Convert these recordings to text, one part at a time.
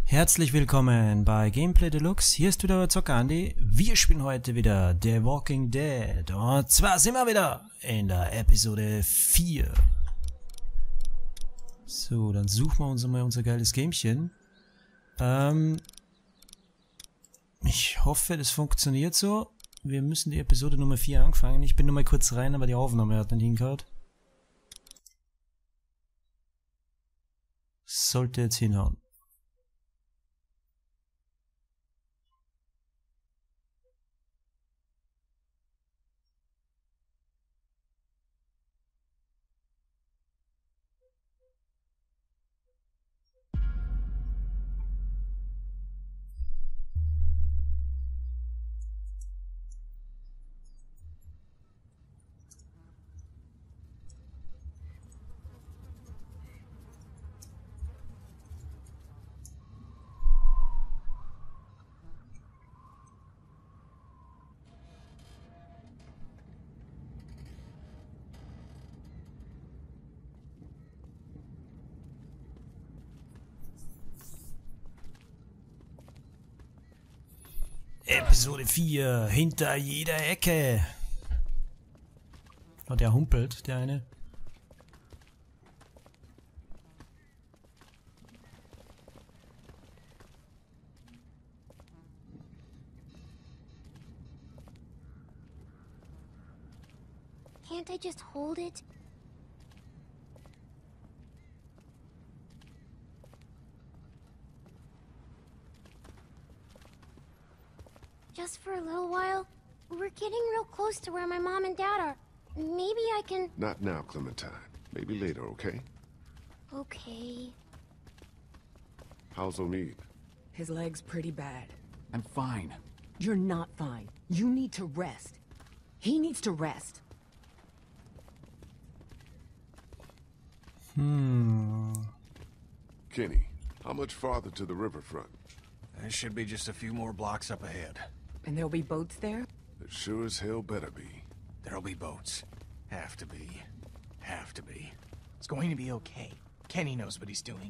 Herzlich willkommen bei Gameplay Deluxe. Hier ist wieder euer ZockerAndi. Wir spielen heute wieder The Walking Dead. Und zwar sind wir wieder in der Episode 4. So, dann suchen wir uns mal unser geiles Gamechen. Ich hoffe, das funktioniert so. Wir müssen die Episode Nummer 4 anfangen. Ich bin nur mal kurz rein, aber die Aufnahme hat nicht hingehört. Sollte jetzt hinhauen. Episode 4, hinter jeder Ecke. Oh, der humpelt, der eine. Can't I just hold it? Just for a little while? We're getting real close to where my mom and dad are. Maybe I can... Not now, Clementine. Maybe later, okay? Okay. How's O'Need? His leg's pretty bad. I'm fine. You're not fine. You need to rest. He needs to rest. Kenny, how much farther to the riverfront? There should be just a few more blocks up ahead. And there'll be boats there? There sure as hell better be. There'll be boats. Have to be. Have to be. It's going to be okay. Kenny knows what he's doing.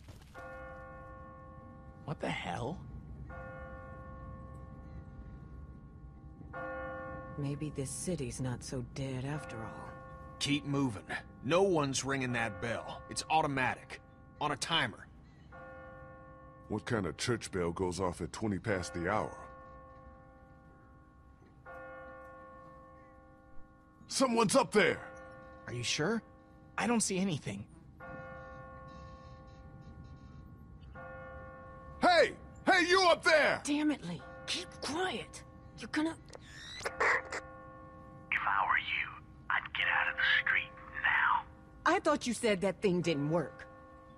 What the hell? Maybe this city's not so dead after all. Keep moving. No one's ringing that bell. It's automatic. On a timer. What kind of church bell goes off at 20 past the hour? Someone's up there! Are you sure? I don't see anything. Hey! Hey, you up there! Damn it, Lee. Keep quiet. You're gonna... If I were you, I'd get out of the street now. I thought you said that thing didn't work.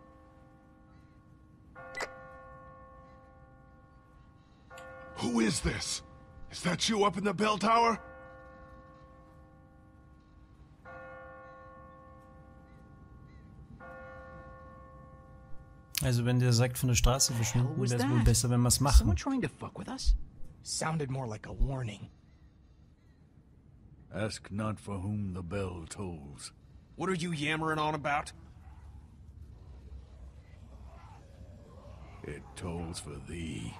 Who is this? Is that you up in the bell tower? Also wenn der sagt von der Straße verschwinden, was wäre es wohl that? besser, wenn wir es Someone machen. trying to fuck with us? Sounded more like a warning. Ask not for whom the bell tolls. What are you yammering on about? It tolls for thee.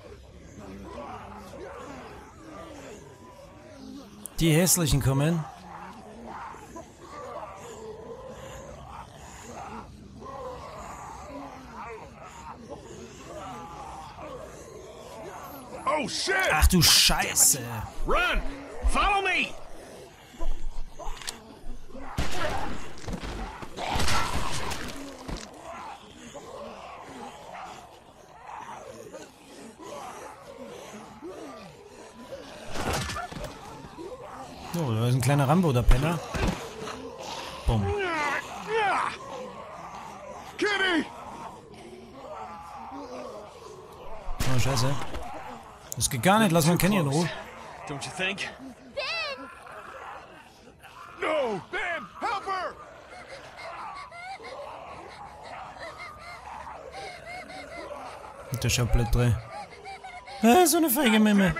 Die Hässlichen kommen. Oh shit! Ach du Scheiße. Run! Follow me! Oh, da ist ein kleiner Rambo, der Penner. Bumm. Kenny! Oh, Scheiße. Das geht gar nicht, lass mal Kenny in Ruhe. Don't you think? No! Ben! Help her! Mit der Schablett drin. So eine feige Memme.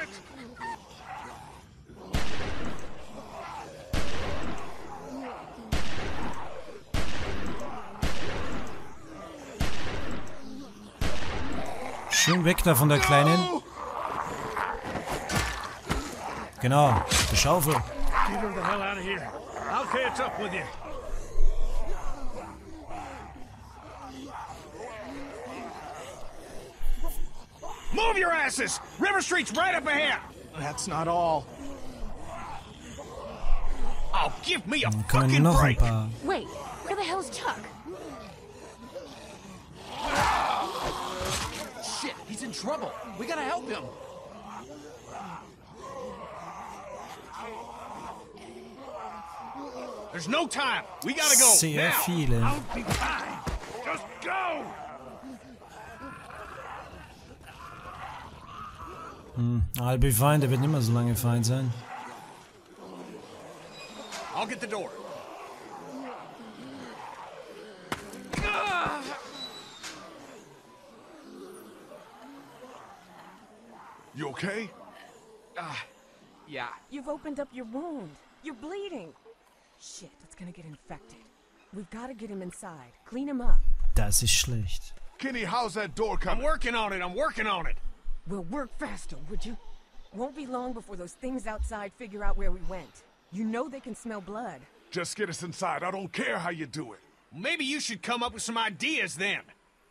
Schön weg da von der Kleinen. Genau, die Schaufel. Get her the hell out of here. I'll catch up with you. Move your asses! River Street's right up ahead! That's not all. Oh, give me a Kommen fucking noch ein break! paar. Wait, where the hell's Chuck? Shit, he's in trouble. We gotta help him. There's no time! We gotta go! Sehr Now! viele. I'll be fine. Just go! I'll be fine, der wird nicht mehr so lange fein sein. I'll get the door. You okay? Yeah. You've opened up your wound. You're bleeding. Shit, it's gonna get infected. We've gotta get him inside. Clean him up. Das ist schlecht. Kenny, how's that door I'm coming? working on it, I'm working on it! We'll work faster, would you? Won't be long before those things outside figure out where we went. You know they can smell blood. Just get us inside. I don't care how you do it. Maybe you should come up with some ideas then.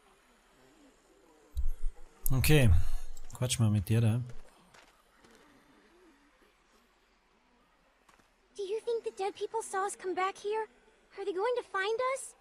Okay, quatsch mal mit dir da. Do you think the dead people saw us come back here? Are they going to find us?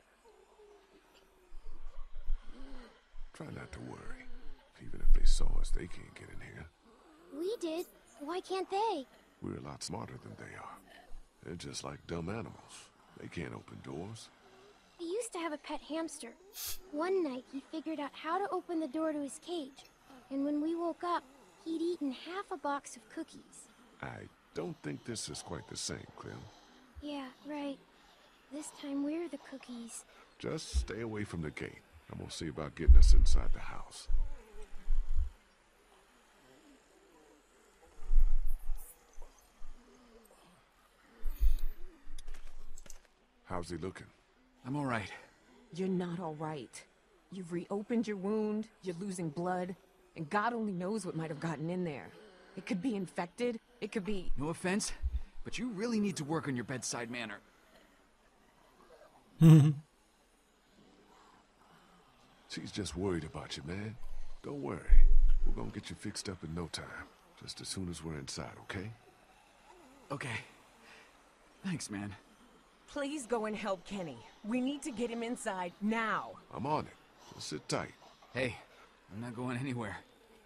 Try not to worry. Even if they saw us, they can't get in here. We did. Why can't they? We're a lot smarter than they are. They're just like dumb animals. They can't open doors. I used to have a pet hamster. One night, he figured out how to open the door to his cage. And when we woke up, he'd eaten half a box of cookies. I don't think this is quite the same, Clem. Yeah, right. This time we're the cookies. Just stay away from the gate. I'm gonna see about getting us inside the house. How's he looking? I'm all right. You're not all right. You've reopened your wound, you're losing blood, and God only knows what might have gotten in there. It could be infected, it could be... No offense, but you really need to work on your bedside manner. She's just worried about you, man. Don't worry. We're gonna get you fixed up in no time. Just as soon as we're inside, okay? Okay. Thanks, man. Please go and help Kenny. We need to get him inside now. I'm on it. Just sit tight. Hey, I'm not going anywhere.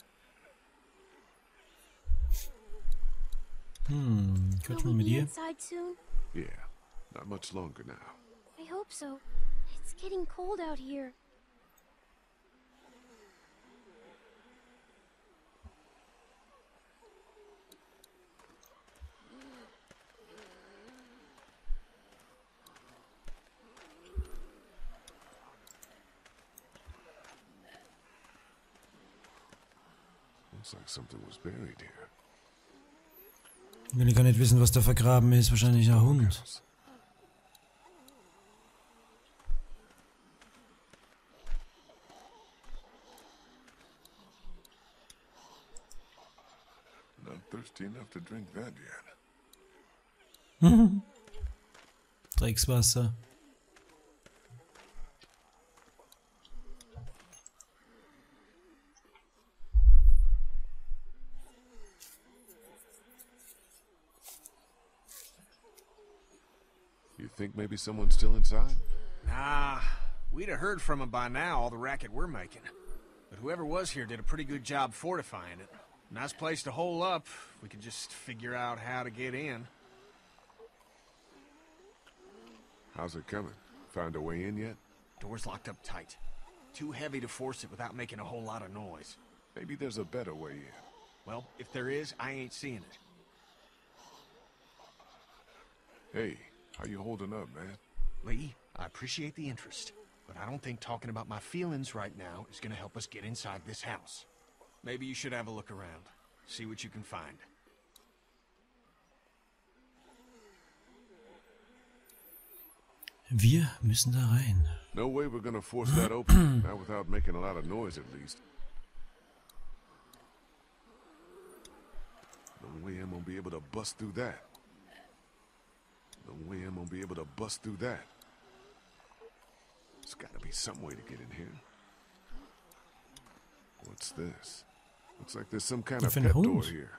Quatsch Will mal we mit be dir. inside soon? Yeah, not much longer now. I hope so. It's getting cold out here. Looks like something was buried here. Will ich gar nicht wissen, was da vergraben ist. Wahrscheinlich ein Hund. Not thirsty enough to drink that yet. Dreckswasser. You think maybe someone's still inside? Nah, we'd have heard from him by now, all the racket we're making. But whoever was here did a pretty good job fortifying it. Nice place to hole up. We could just figure out how to get in. How's it coming? Found a way in yet? Door's locked up tight. Too heavy to force it without making a whole lot of noise. Maybe there's a better way in. Well, if there is, I ain't seeing it. Hey, how you holding up, man? Lee, I appreciate the interest, but I don't think talking about my feelings right now is gonna help us get inside this house. Maybe you should have a look around. See what you can find. Wir müssen da rein. No way we're gonna force that open. Not without making a lot of noise, at least. No way I'm gonna be able to bust through that. No way I'm gonna be able to bust through that. There's gotta be some way to get in here. What's this? Looks like there's some kind of pet door here.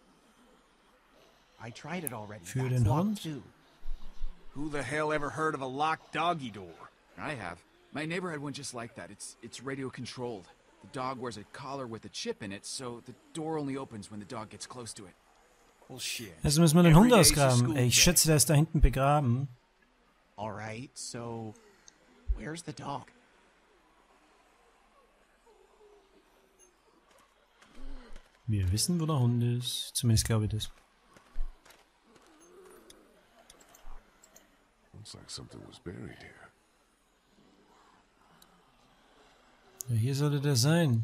I tried it already. Für That's den locked Hund? too. Who the hell ever heard of a locked doggy door? I have. My neighbor had one just like that. It's radio controlled. The dog wears a collar with a chip in it, so the door only opens when the dog gets close to it. Well, shit. Also müssen wir den Hund Every day's a ausgraben. school Ich day. schätze, der ist da hinten begraben. Alright, so where's the dog? Wir wissen, wo der Hund ist. Zumindest glaube ich das. Looks like something was buried here. Ja, hier sollte der sein.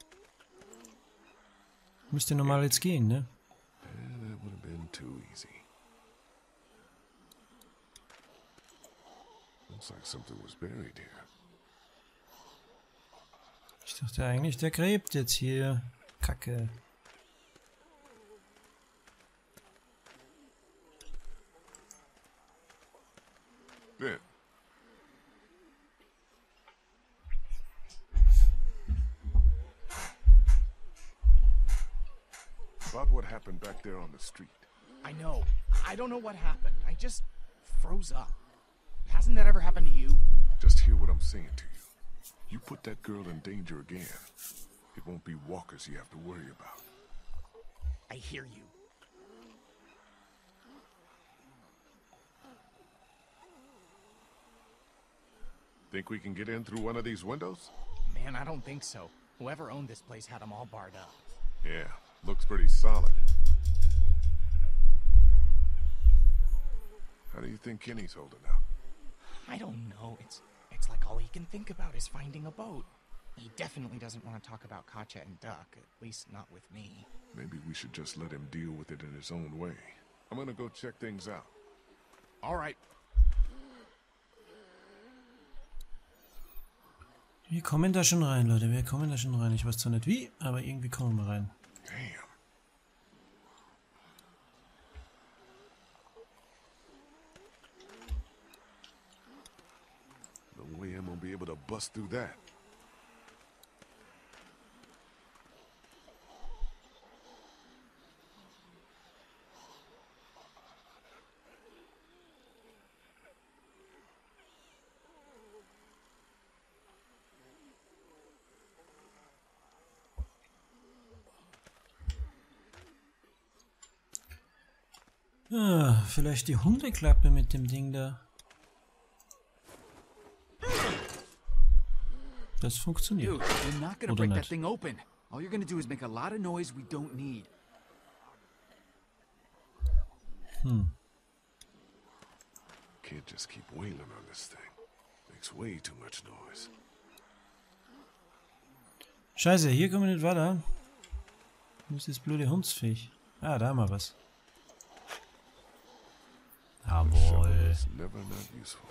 Müsste normal jetzt gehen, ne? Yeah, that would have been too easy. Looks like something was buried here. Ich dachte eigentlich, der gräbt jetzt hier. Kacke. Yeah. About what happened back there on the street. I know. I don't know what happened. I just froze up. Hasn't that ever happened to you? Just hear what I'm saying to you. You put that girl in danger again. It won't be walkers you have to worry about. I hear you. Think we can get in through one of these windows? Man, I don't think so. Whoever owned this place had them all barred up. Yeah, looks pretty solid. How do you think Kenny's holding up? I don't know. It's like all he can think about is finding a boat. He definitely doesn't want to talk about Katja and Duck, at least not with me. Maybe we should just let him deal with it in his own way. I'm gonna go check things out. All right. Wir kommen da schon rein, Leute. Wir kommen da schon rein. Ich weiß zwar nicht wie, aber irgendwie kommen wir rein. Damn. No way I'm gonna be able to bust through that. Ah, vielleicht die Hundeklappe mit dem Ding da. Das funktioniert. Dude, you're not gonna Oder break that nicht. thing open. All you're gonna do is make a lot of noise we don't need. Can't just keep wailing on this thing. Makes way too much noise. Scheiße, hier kommen wir nicht weiter. Wo ist das blöde Hundsviech? Ah, da haben wir was. Jawohl. It's never not useful.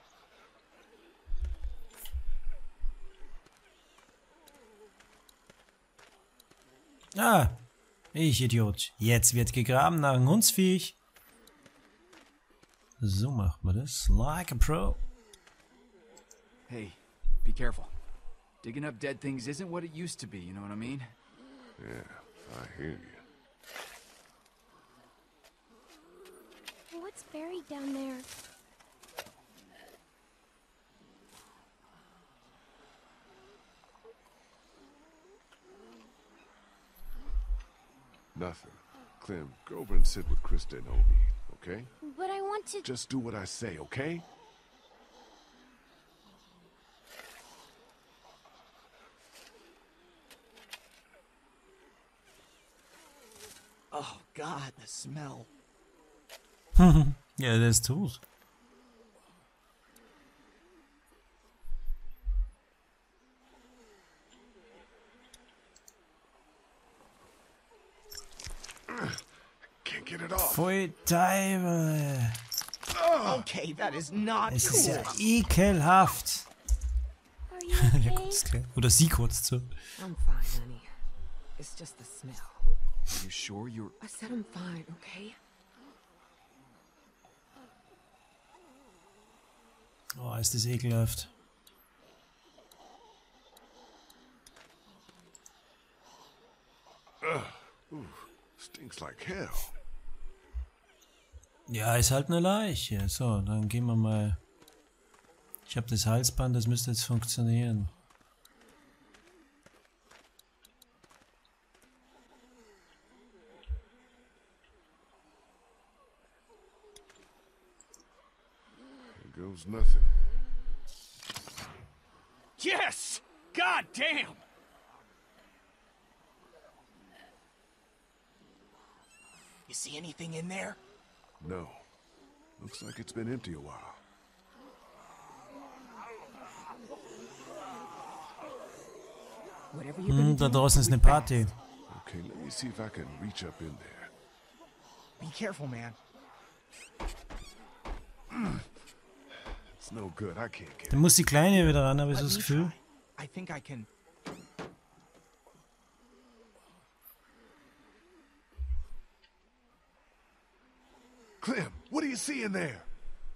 Ah, ich Idiot. Jetzt wird gegraben nach einem Hundsviech. So macht man das. Like a pro. Hey, be careful. Digging up dead things isn't what it used to be, you know what I mean? Yeah, I hear you. What's buried down there? Nothing. Clem, go over and sit with Krista and Obi, okay? But I want to... Just do what I say, okay? Oh, God, the smell. Ja, der ist tot. Can't get it off. Pfui Teufel. Okay, that is not Es ist cool. ja ekelhaft. Are you Der okay? kotzt gleich. Oder sie kotzt so. I'm fine, honey. It's just the smell. You sure you're... I said I'm fine, okay? Oh, ist das ekelhaft. Stinks like hell. Ja, ist halt eine Leiche. So, dann gehen wir mal. Ich habe das Halsband, das müsste jetzt funktionieren. There goes nothing. Yes! God damn! You see anything in there? No. Looks like it's been empty a while. Whatever you're gonna Da do, draußen ist do eine it fast. Party. Okay, let me see if I can reach up in there. Be careful, man. It's no good. I can't get Da it. muss die Kleine wieder ran, habe ich so Let das me Gefühl. try. I think I can. Clem, what do you see in there?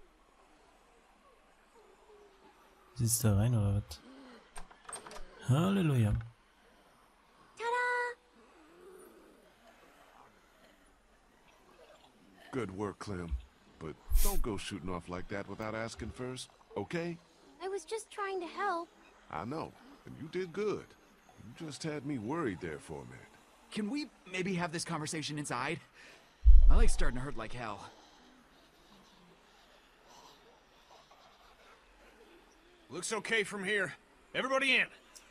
Sitzt da rein oder was? Halleluja. Ta-da! Good work, Clem. But don't go shooting off like that without asking first, okay? I was just trying to help. I know, and you did good. You just had me worried there for a minute. Can we maybe have this conversation inside? My leg's starting to hurt like hell. Looks okay from here. Everybody in.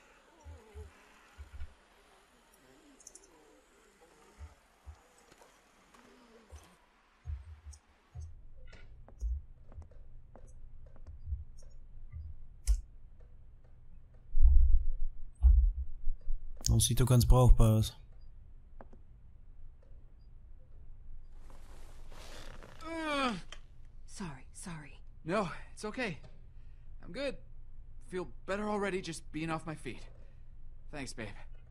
Das sieht doch ganz brauchbar aus. Sorry. No, it's okay. I'm good. Feel better already just being off my feet. Thanks, babe.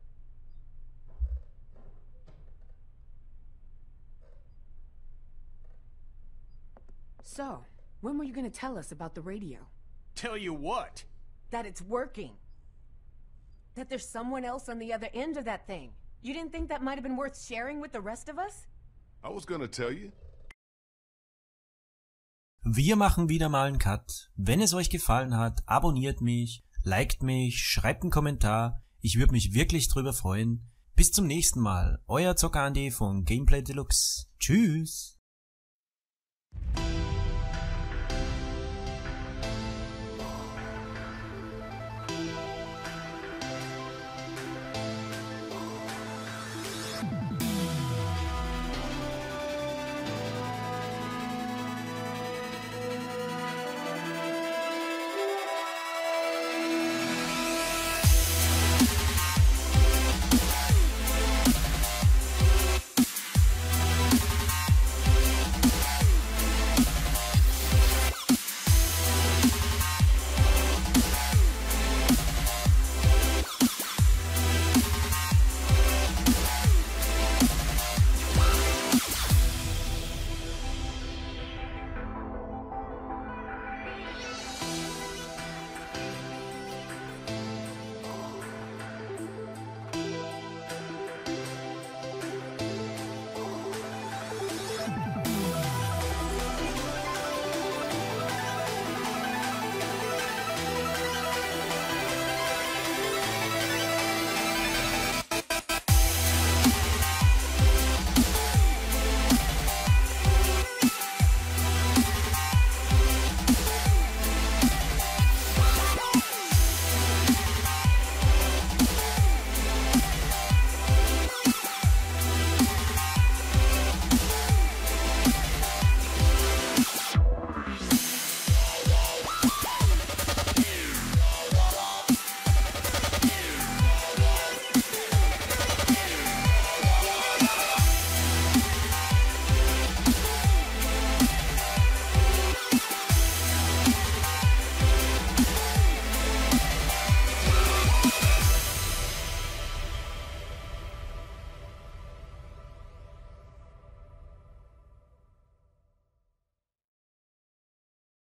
So, when were you gonna tell us about the radio? Tell you what? That it's working. That there's someone else on the other end of that thing. You didn't think that might have been worth sharing with the rest of us? I was gonna tell you. Wir machen wieder mal einen Cut. Wenn es euch gefallen hat, abonniert mich, liked mich, schreibt einen Kommentar. Ich würde mich wirklich drüber freuen. Bis zum nächsten Mal. Euer ZockerAndi von Gameplay Deluxe. Tschüss.